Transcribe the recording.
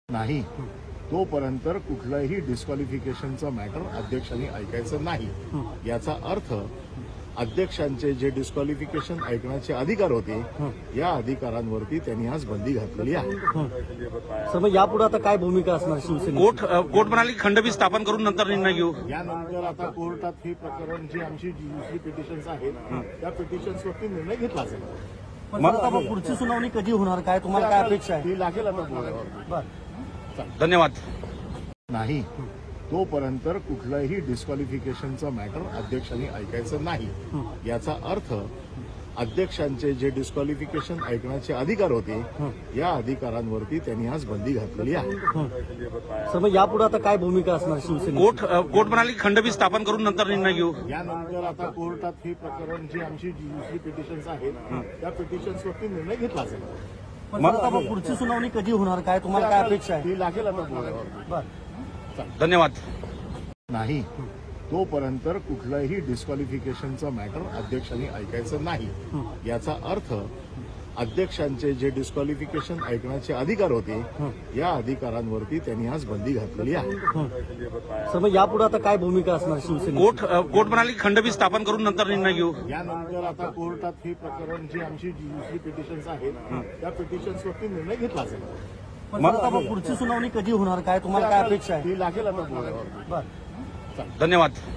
नाही तोपर्यंत कुठलंही डिस्क्वालिफिकेशनचं मॅटर अध्यक्षांनी ऐकायचं नाही। याचा अर्थ अध्यक्षांचे जे डिस्क्वालिफिकेशन ऐकण्याचे अधिकार होते या अधिकारांवरती त्यांनी आज बंदी घातलेली आहे। सर मग यापुढे आता काय भूमिका असणार शिवसेना? कोर्ट म्हणाली खंडपीठ स्थापन करून नंतर निर्णय घेऊ। यानंतर आता कोर्टात ही प्रकरण जी आमची दुसरी पिटिशन्स आहेत त्या पिटिशन्सवरती निर्णय घेतला जाईल। मग आता पुढची सुनावणी कधी होणार, काय तुम्हाला काय अपेक्षा आहे? ती लागेल आता बोर्डावर। धन्यवाद। नाही तोपर्यंत कुठलंही डिस्क्वालिफिकेशनचं मॅटर अध्यक्षांनी ऐकायचं नाही। याचा अर्थ अध्यक्षांचे जे डिस्क्वालिफिकेशन ऐकण्याचे अधिकार होते या अधिकारांवरती त्यांनी आज बंदी घातलेली आहे। सर मग यापुढे आता काय भूमिका असणार शिवसेना? कोर्ट म्हणाली खंडपीठ स्थापन करून नंतर निर्णय घेऊ। यानंतर आता कोर्टात ही प्रकरण जी आमची दुसरी पिटिशन्स आहेत त्या पिटिशन्सवरती निर्णय घेतला जाईल। मग आता पुढची सुनावणी कधी होणार, काय तुम्हाला काय अपेक्षा आहे? ती लागेल आता बोर्डावर। धन्यवाद। नाही तोपर्यंत कुठलंही डिस्क्वालिफिकेशनचं मॅटर अध्यक्षांनी ऐकायचं नाही। याचा अर्थ अध्यक्षांचे जे डिस्क्वालिफिकेशन ऐकण्याचे अधिकार होते या अधिकारांवरती त्यांनी आज बंदी घातलेली आहे। सर मग यापुढे आता काय भूमिका असणार शिवसेना? कोर्ट म्हणाली खंडपीठ स्थापन करून नंतर निर्णय घेऊ। यानंतर आता कोर्टात ही प्रकरण जी आमची दुसरी पिटिशन्स आहेत त्या पिटिशन्सवरती निर्णय घेतला जाईल। मग आता पुढची सुनावणी कधी होणार, काय तुम्हाला काय अपेक्षा आहे? ती लागेल आता बोर्डावर। धन्यवाद।